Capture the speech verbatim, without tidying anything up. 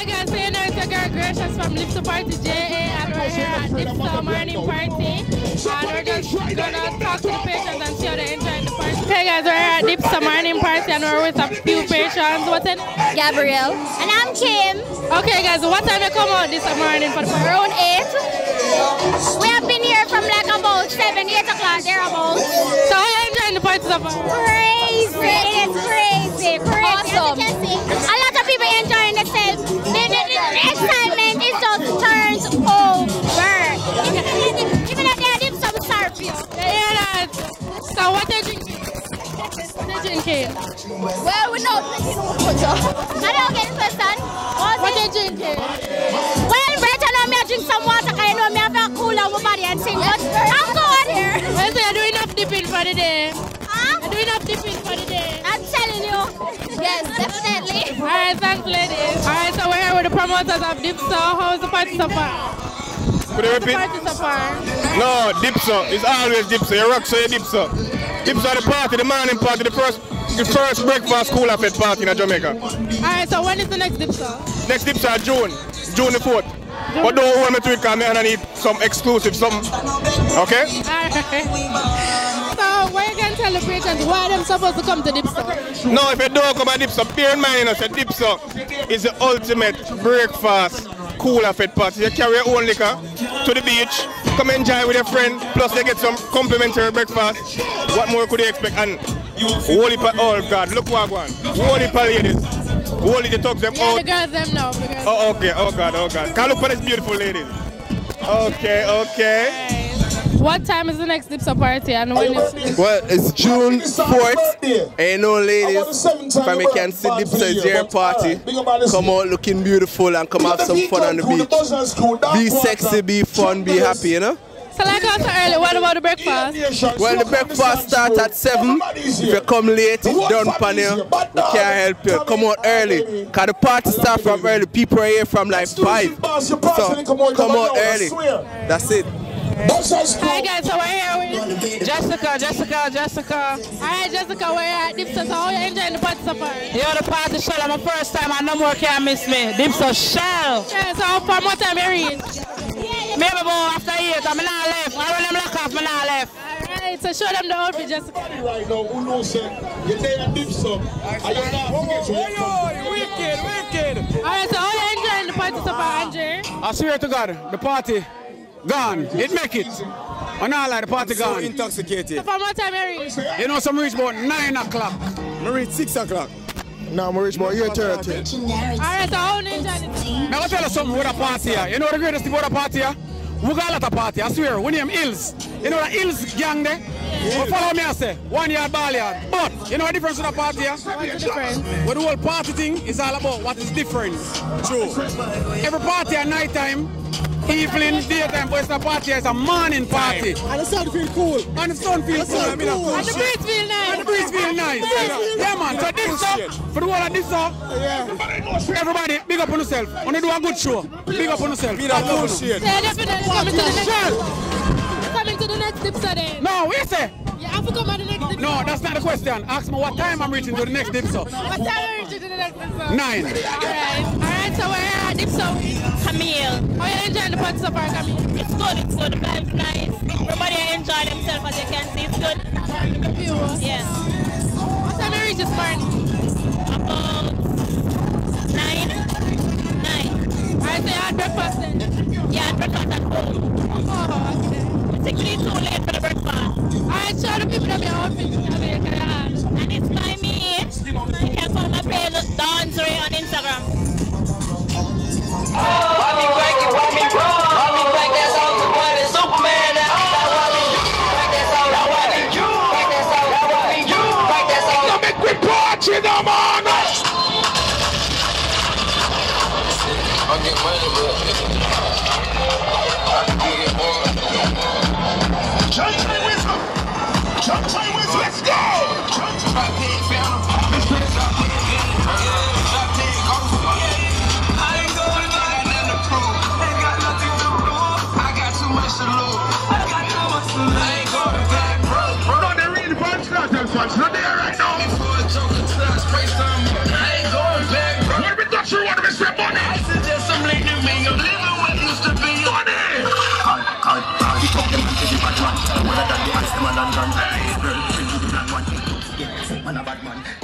Hi guys, so you know it's a girl Gracious from Dipso Party J A and we're here at Dipso morning party and we're just gonna talk to the patrons and see how they enjoy the party. Okay guys, we're here at Dipso morning party and we're with a few patrons. What's it? Gabrielle. And I'm Kim. Okay guys, what time you come out this morning for the party? Around eight. We have been here from like about seven, eight o'clock thereabouts. So how are you enjoying the party so far? Crazy. It is crazy. Crazy. Awesome. A lot of people enjoying themselves. The, the, the excitement is just turns over. Even if they dip some syrup. Yeah, that. So what are you drinking? What are you drinking? Well, we're not drinking water. I don't get the question. What are you drinking? Well, better know me I drink some water because you know me have a cool on my body and sing. But I'm good here. Well, so you're doing enough dipping for the day? Huh? You're doing enough dipping for the day? I'm telling you. Yes, definitely. Alright, thanks ladies. Alright, so we're here with the promoters of Dipso. How's the party so far? Could you repeat? Party so far? No, Dipso. It's always Dipso. You rock, so you Dipso. Dipso the party, the morning party, the first the first breakfast school of it party in Jamaica. Alright, so when is the next Dipso? Next Dipso is June. June the fourth. June. But don't want me to it because I need some exclusive, some. Okay? Alright. So, what you can tell the patrons why they're supposed to come to Dipso? No, if you don't come to Dipso, bear in mind, you know, say Dipso is the ultimate breakfast cool of it party. You carry your own liquor to the beach, come enjoy with your friend, plus they get some complimentary breakfast. What more could you expect? And holy pa oh God, look what I want. Holy pa ladies. Holy the talks them yeah, out. the girls them know. The girls oh, okay, oh God, oh God. Can look for this beautiful ladies. Okay, okay. Right. What time is the next Dipso party and when is Well, it's June fourth. And you know, ladies, from you can see Dipso is your party. Come out looking beautiful and come have some fun on the beach. Be sexy, be fun, be happy, you know? So like also early, what about the breakfast? Well, the breakfast starts at seven. If you come late, it's done pan you. We can't help you. Come out early. Because the party starts from early. People are here from like five. So come out early. That's it. Alright guys, so we're here with Jessica, Jessica, Jessica. Alright Jessica, we're here at Dipso, so how are you enjoying the party so far? You're the party shell, my first time and no more can't miss me. Dipso shell. Yeah, so how far more time you reach? Maybe about after eight, I'm not left. I run them lock off, I'm not left. Alright, so show them the outfit, Jessica. Right now, who knows it? You're there at Dipso. Are you not forget Wicked, wicked. Alright, so how are you enjoying the party so far, Andre? I swear to God, the party gone. It make it. And all like the party gone. So intoxicated. So for more time you reach? You know, some reach about nine o'clock. I reach six o'clock. Now I'm reach about eight thirty. Alright, so how are you enjoying it? Now I tell you something about a party here. You know the greatest thing about a party here? We got a lot of party, I swear. We name Hills. You know the Hills gang there? Yeah. But follow me I say, one yard, ball yard. But, you know the difference with a party here? What's the difference? Well, the whole party thing is all about what is different. True. Every party at night time, evening, daytime, but it's a party, it's a morning party. And the sun feel cool. And the sun feels cool. I mean, cool. And the breeze feel nice. And the breeze feel nice. Yeah, man. So this up, for the whole of this up, everybody, big up on yourself. Want to do a good show. Big up on yourself. Big up on yourself. Yeah, definitely coming to the next Coming to the next Dipso then. No, what you say? You have to come at the next Dipso. No, that's not the question. Ask me what time I'm reaching to the next Dipso. What time are you reaching to the next Dipso? Nine. Alright. Alright, so we're here at Dipso. Camille. How are you enjoying the party so far, Camille? It's good, it's good. The vibe's nice. Everybody enjoy themselves as you can see. It's good. View. Yes. What time are you reach this morning? About nine. Nine. Alright, so you had breakfast then? Yeah, I had breakfast at home. Oh, okay. It's actually too late for the breakfast. Alright, show the people that your outfit. And it's by me. You can follow my page, Dancery, on Instagram. Why me break it, why me roll? Why me break that song to boy the Superman? That why me you break that song, that why me you break that song, that why me you break that song. Now make we party now, man. I get money, but I can get it, boy. Jump time whistle. Jump time whistle. Let's go. Jump time. It's not there right now. When we touch you, what do we say, money? man and gun. Man a bad man.